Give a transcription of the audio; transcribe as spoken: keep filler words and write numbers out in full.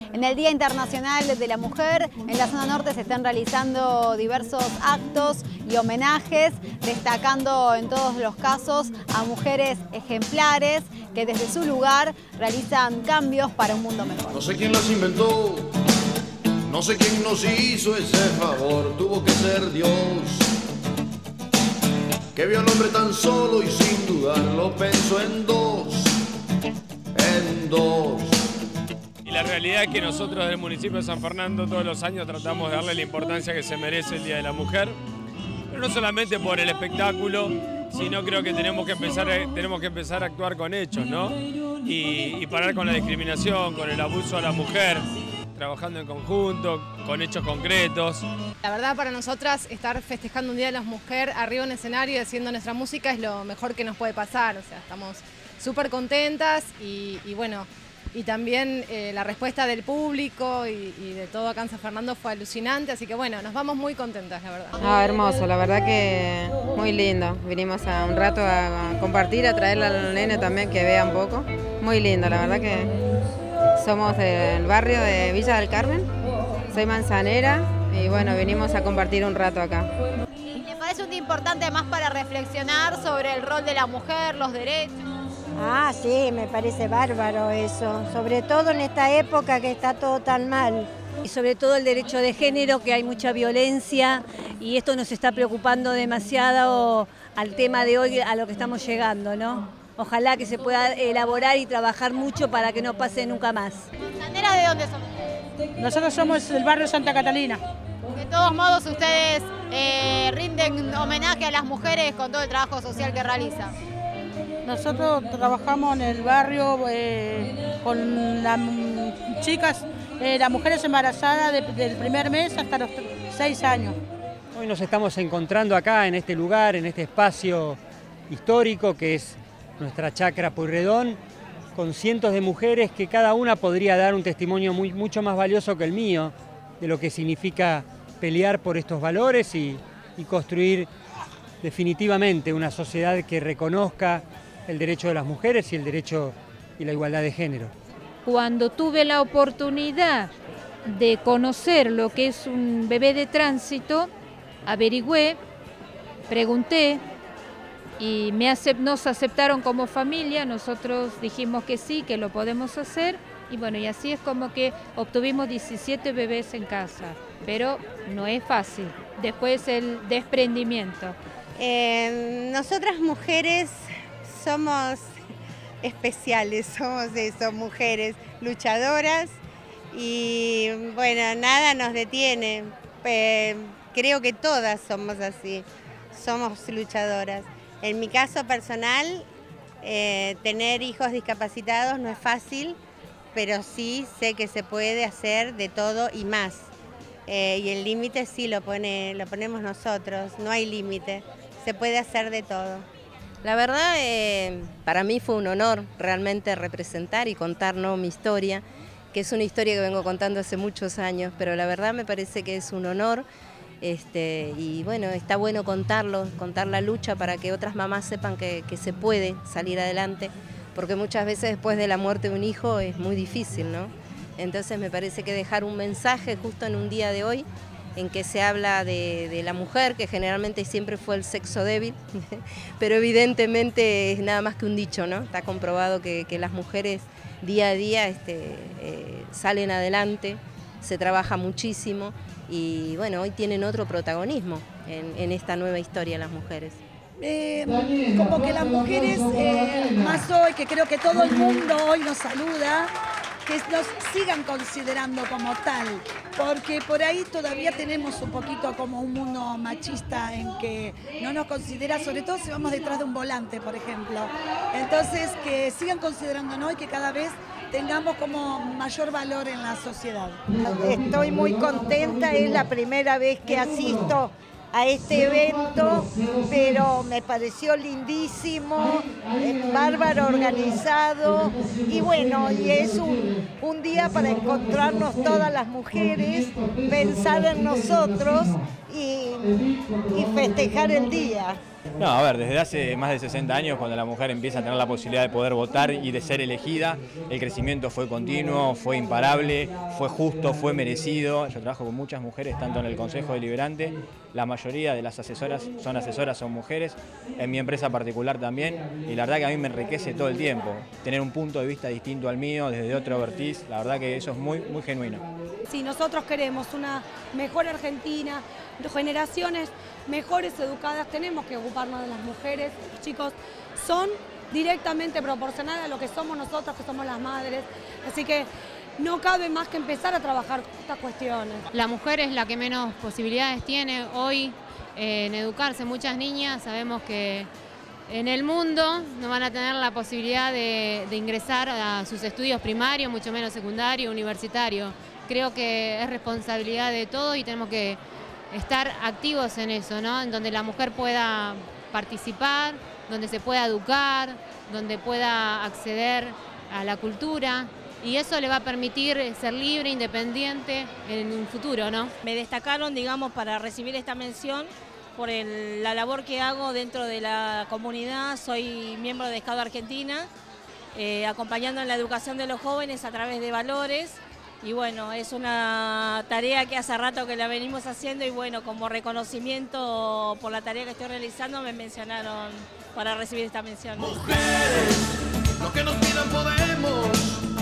En el Día Internacional de la Mujer, en la zona norte se están realizando diversos actos y homenajes, destacando en todos los casos a mujeres ejemplares que desde su lugar realizan cambios para un mundo mejor. No sé quién las inventó, no sé quién nos hizo ese favor, tuvo que ser Dios, que vio al hombre tan solo y sin dudarlo pensó en dos, en dos. Y la realidad es que nosotros del municipio de San Fernando todos los años tratamos de darle la importancia que se merece el Día de la Mujer, pero no solamente por el espectáculo, sino creo que tenemos que empezar, tenemos que empezar a actuar con hechos, ¿no? Y, y parar con la discriminación, con el abuso a la mujer, trabajando en conjunto, con hechos concretos. La verdad, para nosotras estar festejando un Día de la Mujer arriba en el escenario y haciendo nuestra música es lo mejor que nos puede pasar. O sea, estamos súper contentas y, y bueno, y también eh, la respuesta del público y, y de todo acá en San Fernando fue alucinante, así que bueno, nos vamos muy contentas, la verdad. Ah, hermoso, la verdad que muy lindo. Vinimos a un rato a compartir, a traerle al nene también que vea un poco. Muy lindo, la verdad que somos del barrio de Villa del Carmen, soy manzanera y bueno, vinimos a compartir un rato acá. ¿Le parece un día importante además para reflexionar sobre el rol de la mujer, los derechos? Ah, sí, me parece bárbaro eso, sobre todo en esta época que está todo tan mal. Y sobre todo el derecho de género, que hay mucha violencia y esto nos está preocupando demasiado al tema de hoy, a lo que estamos llegando, ¿no? Ojalá que se pueda elaborar y trabajar mucho para que no pase nunca más. ¿Manzaneras de dónde son? Nosotros somos del barrio Santa Catalina. De todos modos, ustedes eh, rinden homenaje a las mujeres con todo el trabajo social que realizan. Nosotros trabajamos en el barrio eh, con las chicas, eh, las mujeres embarazadas de, del primer mes hasta los seis años. Hoy nos estamos encontrando acá en este lugar, en este espacio histórico que es nuestra chacra Pueyrredón, con cientos de mujeres que cada una podría dar un testimonio muy, mucho más valioso que el mío de lo que significa pelear por estos valores y, y construir definitivamente una sociedad que reconozca el derecho de las mujeres y el derecho y la igualdad de género. Cuando tuve la oportunidad de conocer lo que es un bebé de tránsito, averigüé, pregunté y me acep- nos aceptaron como familia, nosotros dijimos que sí, que lo podemos hacer y bueno, y así es como que obtuvimos diecisiete bebés en casa, pero no es fácil. Después el desprendimiento. Eh, nosotras mujeres somos especiales, somos eso, mujeres luchadoras y bueno, nada nos detiene. Eh, creo que todas somos así, somos luchadoras. En mi caso personal, eh, tener hijos discapacitados no es fácil, pero sí sé que se puede hacer de todo y más. Eh, y el límite sí lo, pone, lo ponemos nosotros, no hay límite, se puede hacer de todo. La verdad, eh, para mí fue un honor realmente representar y contar, ¿no?, mi historia, que es una historia que vengo contando hace muchos años, pero la verdad me parece que es un honor este, y bueno, está bueno contarlo, contar la lucha para que otras mamás sepan que, que se puede salir adelante, porque muchas veces después de la muerte de un hijo es muy difícil, ¿no? Entonces me parece que dejar un mensaje justo en un día de hoy, en que se habla de, de la mujer, que generalmente siempre fue el sexo débil, pero evidentemente es nada más que un dicho, ¿no? Está comprobado que, que las mujeres día a día este, eh, salen adelante, se trabaja muchísimo y bueno, hoy tienen otro protagonismo en, en esta nueva historia las mujeres. Eh, como que las mujeres, eh, más hoy, que creo que todo el mundo hoy nos saluda, que nos sigan considerando como tal, porque por ahí todavía tenemos un poquito como un mundo machista en que no nos considera, sobre todo si vamos detrás de un volante, por ejemplo. Entonces, que sigan considerándonos y que cada vez tengamos como mayor valor en la sociedad. Estoy muy contenta, es la primera vez que asisto a este evento, pero me pareció lindísimo, bárbaro organizado y bueno, y es un, un día para encontrarnos todas las mujeres, pensar en nosotros y, y festejar el día. No, a ver, desde hace más de sesenta años, cuando la mujer empieza a tener la posibilidad de poder votar y de ser elegida, el crecimiento fue continuo, fue imparable, fue justo, fue merecido. Yo trabajo con muchas mujeres, tanto en el Consejo Deliberante, la mayoría de las asesoras son asesoras, son mujeres, en mi empresa particular también, y la verdad que a mí me enriquece todo el tiempo, tener un punto de vista distinto al mío, desde otro vertiz, la verdad que eso es muy, muy genuino. Si nosotros queremos una mejor Argentina, generaciones mejores educadas, tenemos que ocuparnos de las mujeres. Los chicos son directamente proporcionales a lo que somos nosotros, que somos las madres. Así que no cabe más que empezar a trabajar estas cuestiones. La mujer es la que menos posibilidades tiene hoy eh, en educarse. Muchas niñas sabemos que en el mundo no van a tener la posibilidad de, de ingresar a sus estudios primarios, mucho menos secundario, universitario. Creo que es responsabilidad de todos y tenemos que estar activos en eso, ¿no? En donde la mujer pueda participar, donde se pueda educar, donde pueda acceder a la cultura, y eso le va a permitir ser libre, independiente en un futuro, ¿no? Me destacaron, digamos, para recibir esta mención por el, la labor que hago dentro de la comunidad. Soy miembro de Escado Argentina, eh, acompañando en la educación de los jóvenes a través de valores. Y bueno, es una tarea que hace rato que la venimos haciendo y bueno, como reconocimiento por la tarea que estoy realizando me mencionaron para recibir esta mención. Mujeres, lo que nos pidan podemos.